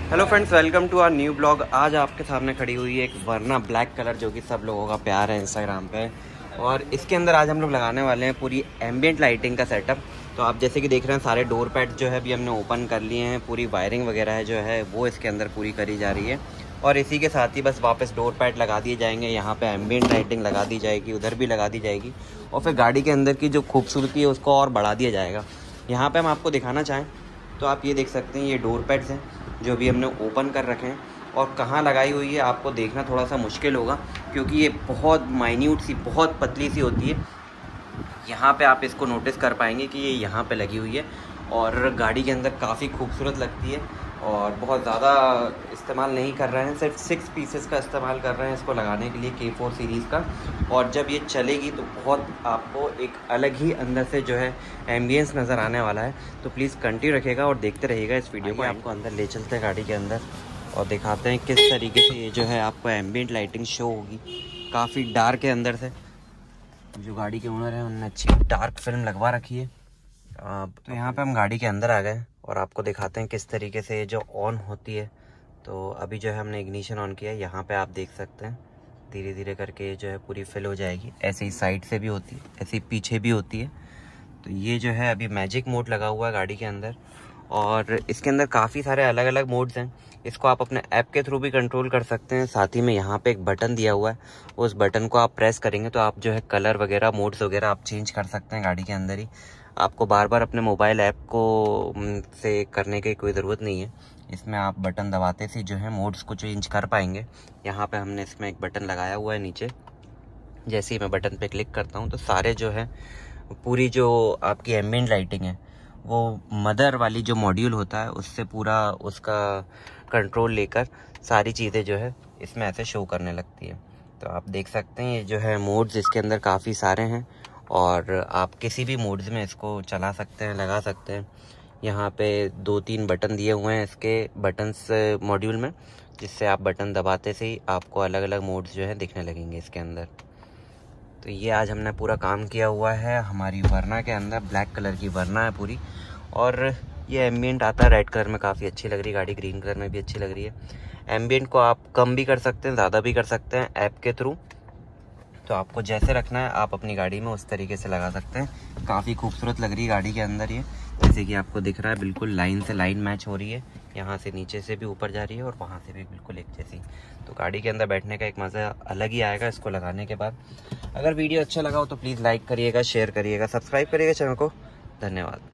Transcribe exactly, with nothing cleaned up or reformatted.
Hello friends, welcome to our new blog. आज आपके सामने खड़ी हुई है एक वरना ब्लैक कलर, जो कि सब लोगों का प्यार है इंस्टाग्राम पे। और इसके अंदर आज हम लोग लगाने वाले हैं पूरी एम्बिएंट लाइटिंग का सेटअप। तो आप जैसे कि देख रहे हैं, सारे डोर पैड जो है अभी हमने ओपन कर लिए हैं। पूरी वायरिंग वगैरह है जो है वो इसके अंदर पूरी करी जा रही है। और इसी के साथ ही बस वापस डोर पैड लगा दिए जाएंगे। यहाँ पे एम्बिएंट लाइटिंग लगा दी जाएगी, उधर भी लगा दी जाएगी। और फिर गाड़ी के अंदर की जो खूबसूरती है उसको और बढ़ा दिया जाएगा। यहाँ पर हम आपको दिखाना चाहें तो आप ये देख सकते हैं, ये डोर पैड्स हैं जो भी हमने ओपन कर रखे हैं। और कहाँ लगाई हुई है आपको देखना थोड़ा सा मुश्किल होगा, क्योंकि ये बहुत माइन्यूट सी, बहुत पतली सी होती है। यहाँ पे आप इसको नोटिस कर पाएंगे कि ये यहाँ पे लगी हुई है और गाड़ी के अंदर काफ़ी खूबसूरत लगती है। और बहुत ज़्यादा इस्तेमाल नहीं कर रहे हैं, सिर्फ सिक्स पीसेस का इस्तेमाल कर रहे हैं इसको लगाने के लिए, के फोर सीरीज़ का। और जब ये चलेगी तो बहुत आपको एक अलग ही अंदर से जो है एम्बियंस नज़र आने वाला है। तो प्लीज़ कंटिन्यू रखिएगा और देखते रहिएगा इस वीडियो को। आपको अंदर ले चलते हैं गाड़ी के अंदर और दिखाते हैं किस तरीके से ये जो है आपको एम्बियंट लाइटिंग शो होगी। काफ़ी डार्क है अंदर से। जो गाड़ी के ओनर हैं उन्होंने अच्छी डार्क फिल्म लगवा रखी है। तो यहाँ पे हम गाड़ी के अंदर आ गए और आपको दिखाते हैं किस तरीके से ये जो ऑन होती है। तो अभी जो है हमने इग्निशन ऑन किया है। यहाँ पे आप देख सकते हैं धीरे धीरे करके ये जो है पूरी फिल हो जाएगी। ऐसे ही साइड से भी होती है, ऐसे ही पीछे भी होती है। तो ये जो है अभी मैजिक मोड लगा हुआ है गाड़ी के अंदर। और इसके अंदर काफ़ी सारे अलग अलग मोड्स हैं। इसको आप अपने ऐप के थ्रू भी कंट्रोल कर सकते हैं। साथ ही में यहाँ पे एक बटन दिया हुआ है, उस बटन को आप प्रेस करेंगे तो आप जो है कलर वगैरह, मोड्स वगैरह आप चेंज कर सकते हैं गाड़ी के अंदर ही। आपको बार बार अपने मोबाइल ऐप को से करने की कोई ज़रूरत नहीं है। इसमें आप बटन दबाते से जो है मोड्स को चेंज कर पाएंगे। यहाँ पे हमने इसमें एक बटन लगाया हुआ है नीचे। जैसे ही मैं बटन पे क्लिक करता हूँ तो सारे जो है पूरी जो आपकी एम्बिएंट लाइटिंग है वो मदर वाली जो मॉड्यूल होता है उससे पूरा उसका कंट्रोल लेकर सारी चीज़ें जो है इसमें ऐसे शो करने लगती है। तो आप देख सकते हैं ये जो है मोड्स इसके अंदर काफ़ी सारे हैं और आप किसी भी मोड्स में इसको चला सकते हैं, लगा सकते हैं। यहाँ पे दो तीन बटन दिए हुए हैं इसके बटन्स मॉड्यूल में, जिससे आप बटन दबाते से ही आपको अलग अलग मोड्स जो है दिखने लगेंगे इसके अंदर। तो ये आज हमने पूरा काम किया हुआ है हमारी वरना के अंदर। ब्लैक कलर की वरना है पूरी। और ये एम्बिएंट आता है रेड कलर में, काफ़ी अच्छी लग रही है गाड़ी। ग्रीन कलर में भी अच्छी लग रही है। एम्बिएंट को आप कम भी कर सकते हैं, ज़्यादा भी कर सकते हैं ऐप के थ्रू। तो आपको जैसे रखना है आप अपनी गाड़ी में उस तरीके से लगा सकते हैं। काफ़ी खूबसूरत लग रही है गाड़ी के अंदर ये। जैसे कि आपको दिख रहा है बिल्कुल लाइन से लाइन मैच हो रही है। यहाँ से नीचे से भी ऊपर जा रही है और वहाँ से भी बिल्कुल एक जैसी। तो गाड़ी के अंदर बैठने का एक मज़ा अलग ही आएगा इसको लगाने के बाद। अगर वीडियो अच्छा लगा हो तो प्लीज़ लाइक करिएगा, शेयर करिएगा, सब्सक्राइब करिएगा चैनल को। धन्यवाद।